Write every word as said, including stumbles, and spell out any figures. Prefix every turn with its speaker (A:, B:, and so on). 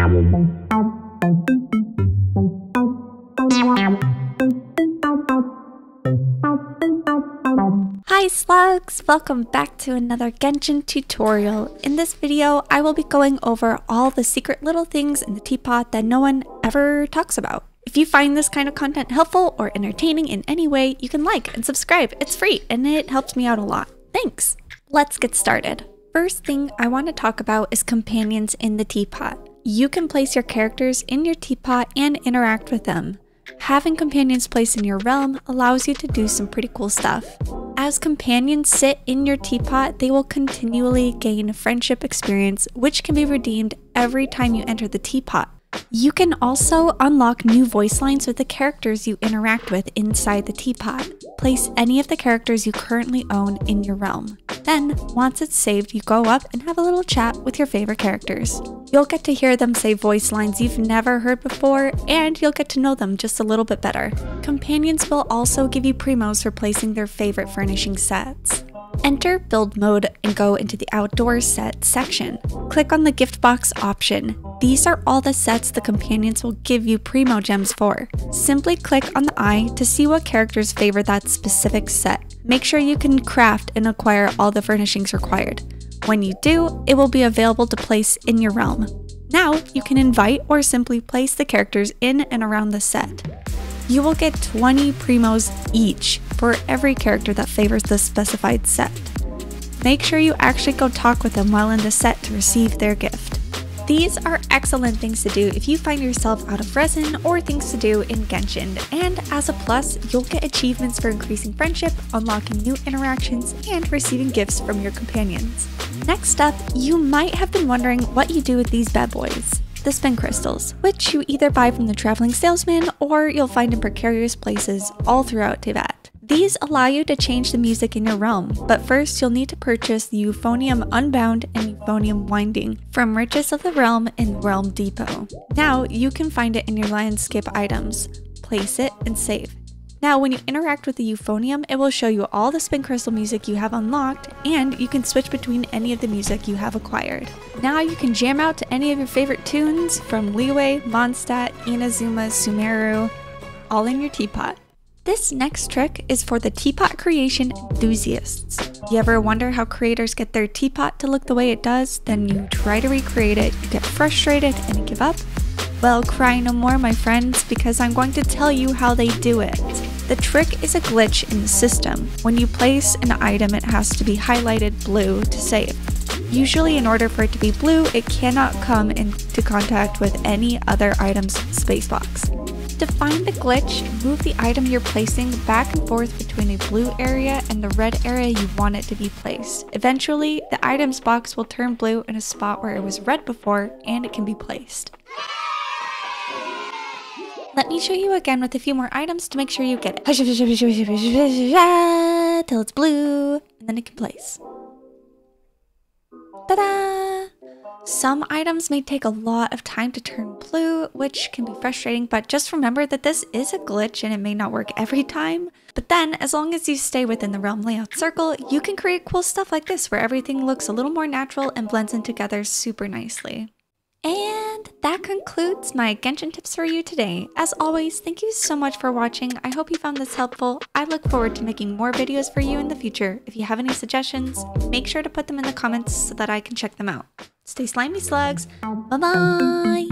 A: Hi slugs! Welcome back to another Genshin tutorial. In this video, I will be going over all the secret little things in the teapot that no one ever talks about. If you find this kind of content helpful or entertaining in any way, you can like and subscribe. It's free and it helps me out a lot. Thanks! Let's get started. First thing I want to talk about is companions in the teapot. You can place your characters in your teapot and interact with them. Having companions placed in your realm allows you to do some pretty cool stuff. As companions sit in your teapot, they will continually gain friendship experience, which can be redeemed every time you enter the teapot. You can also unlock new voice lines with the characters you interact with inside the teapot. Place any of the characters you currently own in your realm. Then, once it's saved, you go up and have a little chat with your favorite characters. You'll get to hear them say voice lines you've never heard before, and you'll get to know them just a little bit better. Companions will also give you primos for placing their favorite furnishing sets. Enter build mode and go into the outdoor set section. Click on the gift box option. These are all the sets the companions will give you primo gems for. Simply click on the eye to see what characters favor that specific set. Make sure you can craft and acquire all the furnishings required. When you do, it will be available to place in your realm. Now you can invite or simply place the characters in and around the set. You will get twenty primos each for every character that favors the specified set. Make sure you actually go talk with them while in the set to receive their gift. These are excellent things to do if you find yourself out of resin or things to do in Genshin, and as a plus, you'll get achievements for increasing friendship, unlocking new interactions, and receiving gifts from your companions. Next up, you might have been wondering what you do with these bad boys. The spin crystals, which you either buy from the traveling salesman or you'll find in precarious places all throughout Teyvat. These allow you to change the music in your realm, but first you'll need to purchase the Euphonium Unbound and Euphonium Winding from Riches of the Realm in Realm Depot. Now you can find it in your landscape items. Place it and save. Now when you interact with the Euphonium, it will show you all the spin crystal music you have unlocked, and you can switch between any of the music you have acquired. Now you can jam out to any of your favorite tunes from Liyue, Mondstadt, Inazuma, Sumeru, all in your teapot. This next trick is for the teapot creation enthusiasts. You ever wonder how creators get their teapot to look the way it does? Then you try to recreate it, you get frustrated, and you give up? Well, cry no more, my friends, because I'm going to tell you how they do it. The trick is a glitch in the system. When you place an item, it has to be highlighted blue to save. Usually, in order for it to be blue, it cannot come into contact with any other item's spacebox. To find the glitch, move the item you're placing back and forth between a blue area and the red area you want it to be placed. Eventually, the item's box will turn blue in a spot where it was red before, and it can be placed. Let me show you again with a few more items to make sure you get it. Till it's blue, and then it can place. Ta-da! Some items may take a lot of time to turn blue, which can be frustrating, but just remember that this is a glitch and it may not work every time. But then, as long as you stay within the realm layout circle, you can create cool stuff like this where everything looks a little more natural and blends in together super nicely. And that concludes my Genshin tips for you today. As always, thank you so much for watching. I hope you found this helpful. I look forward to making more videos for you in the future. If you have any suggestions, make sure to put them in the comments so that I can check them out. Stay slimy, slugs. Bye-bye!